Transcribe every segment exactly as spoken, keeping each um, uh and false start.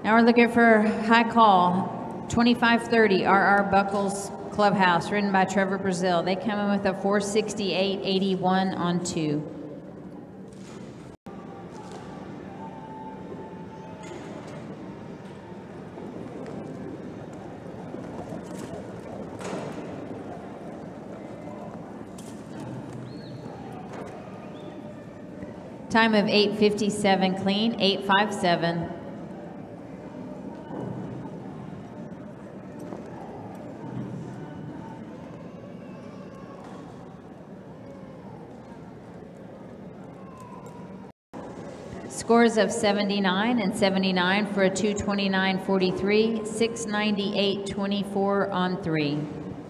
Now we're looking for high call, twenty-five thirty, R R Buckles Clubhouse, ridden by Trevor Brazile. They come in with a four sixty-eight eighty-one on two. Time of eight fifty-seven clean, eight fifty-seven. Scores of seventy-nine and seventy-nine for a two twenty-nine forty-three, six ninety-eight twenty-four on three.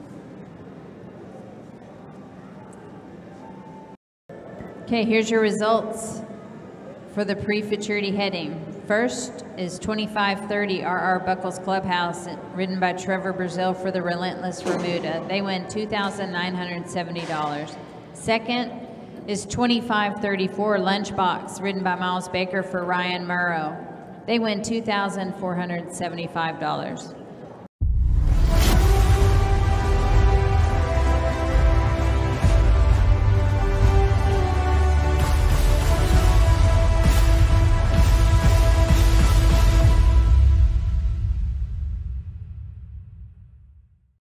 Okay, here's your results for the pre-futurity heading. First is twenty-five thirty R R Buckles Clubhouse, ridden by Trevor Brazile for the Relentless Remuda. They win two thousand nine hundred seventy dollars. Second is twenty-five thirty-four Lunchbox, ridden by Miles Baker for Ryan Murrow. They win two thousand four hundred seventy-five dollars.